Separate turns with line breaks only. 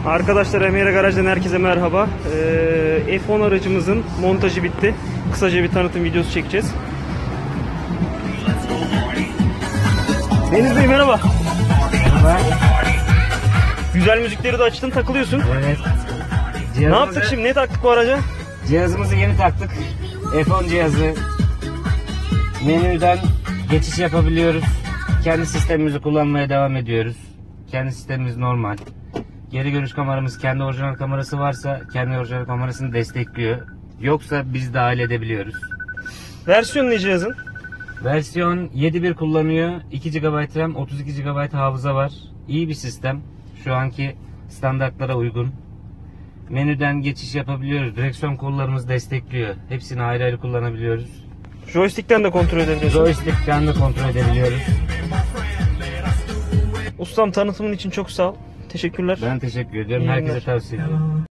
Arkadaşlar Emre Garaj'dan herkese merhaba. F10 aracımızın montajı bitti. Kısaca bir tanıtım videosu çekeceğiz. Deniz Bey merhaba.
Merhaba.
Güzel müzikleri de açtın, takılıyorsun.
Evet.
Ne yaptık şimdi? Ne taktık bu araca?
Cihazımızı yeni taktık. F10 cihazı. Menüden geçiş yapabiliyoruz. Kendi sistemimizi kullanmaya devam ediyoruz. Kendi sistemimiz normal. Geri görüş kameramız, kendi orijinal kamerası varsa kendi orijinal kamerasını destekliyor. Yoksa biz dahil edebiliyoruz.
Versiyon ne cihazın?
Versiyon 7.1 kullanıyor. 2 GB RAM, 32 GB hafıza var. İyi bir sistem. Şu anki standartlara uygun. Menüden geçiş yapabiliyoruz. Direksiyon kollarımız destekliyor. Hepsini ayrı ayrı kullanabiliyoruz.
Joystick'ten de kontrol edebiliyorsun.
Joystick'ten de kontrol edebiliyoruz.
Ustam, tanıtımın için çok sağ ol. Teşekkürler.
Ben teşekkür ediyorum.
İyi
Herkese
günler.
tavsiye ediyorum.